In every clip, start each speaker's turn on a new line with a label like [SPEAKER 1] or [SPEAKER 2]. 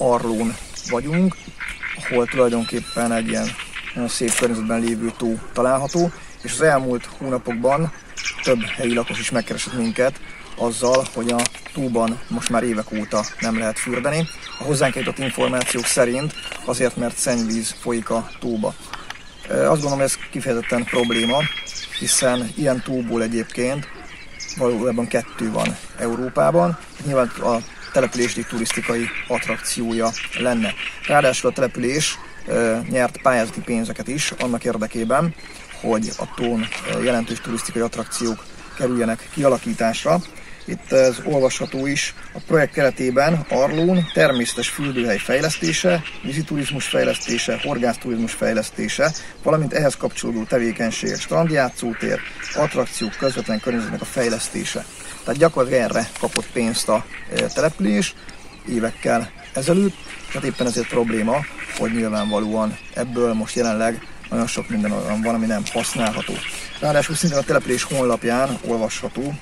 [SPEAKER 1] Arlón vagyunk, ahol tulajdonképpen egy ilyen nagyon szép környezetben lévő tó található, és az elmúlt hónapokban több helyi lakos is megkeresett minket azzal, hogy a tóban most már évek óta nem lehet fürdeni. A hozzánk jutott információk szerint azért, mert szennyvíz folyik a tóba. Azt gondolom, ez kifejezetten probléma, hiszen ilyen tóból egyébként valójában 2 van Európában. Nyilván a település turisztikai attrakciója lenne. Ráadásul a település nyert pályázati pénzeket is annak érdekében, hogy a tón jelentős turisztikai attrakciók kerüljenek kialakításra. Itt ez olvasható is. A projekt keretében Arlón természetes fürdőhely fejlesztése, víziturizmus fejlesztése, horgászturizmus fejlesztése, valamint ehhez kapcsolódó tevékenységek, strandjátszótér, attrakciók közvetlen környezetnek a fejlesztése. Tehát gyakorlatilag erre kapott pénzt a település évekkel ezelőtt, tehát éppen ezért probléma, hogy nyilvánvalóan ebből most jelenleg nagyon sok minden olyan van, ami nem használható. Ráadásul szintén a település honlapján olvasható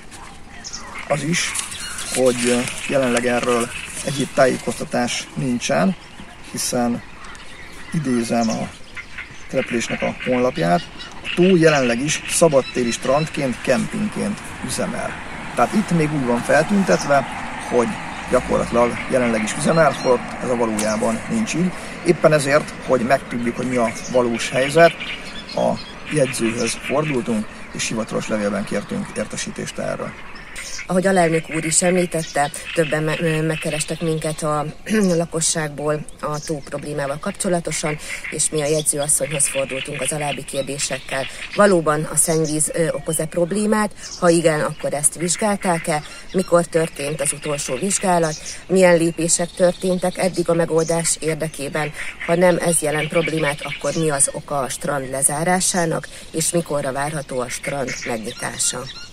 [SPEAKER 1] az is, hogy jelenleg erről egyéb tájékoztatás nincsen, hiszen idézem a településnek a honlapját, a tó jelenleg is szabadtéri strandként, kempingként üzemel. Tehát itt még úgy van feltüntetve, hogy gyakorlatilag jelenleg is üzemel, holott ez a valójában nincs így. Éppen ezért, hogy megtudjuk, hogy mi a valós helyzet, a jegyzőhöz fordultunk, és hivatalos levélben kértünk értesítést erről.
[SPEAKER 2] Ahogy alelnök úr is említette, többen megkerestek minket a lakosságból a tó problémával kapcsolatosan, és mi a jegyzőasszonyhoz fordultunk az alábbi kérdésekkel. Valóban a szennyvíz okoz-e problémát? Ha igen, akkor ezt vizsgálták-e? Mikor történt az utolsó vizsgálat? Milyen lépések történtek eddig a megoldás érdekében? Ha nem ez jelent problémát, akkor mi az oka a strand lezárásának, és mikorra várható a strand megnyitása?